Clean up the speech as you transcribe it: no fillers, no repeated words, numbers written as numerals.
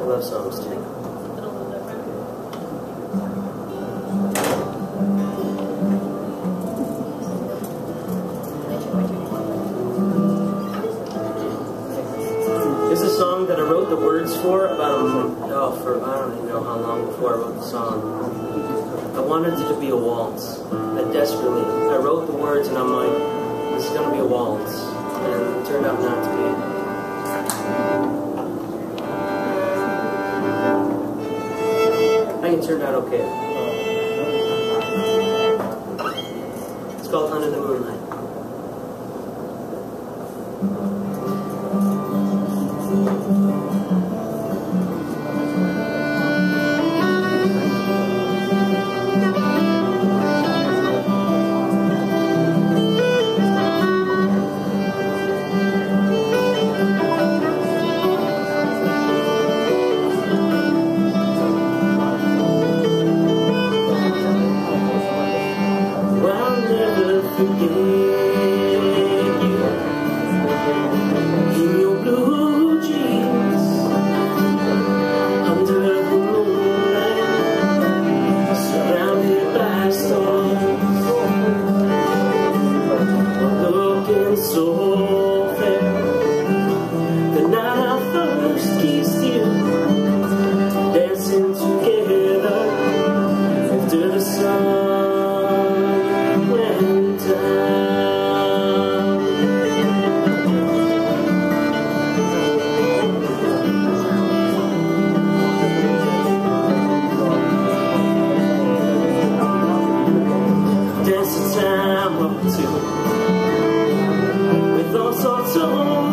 like love songs too. This is a song that I wrote the words for about I don't even know how long before I wrote the song. I wanted it to be a waltz. I wrote the words and I'm like, this is going to be a waltz. And it turned out not to be. I think it turned out okay. It's called Under the Moonlight. With all sorts of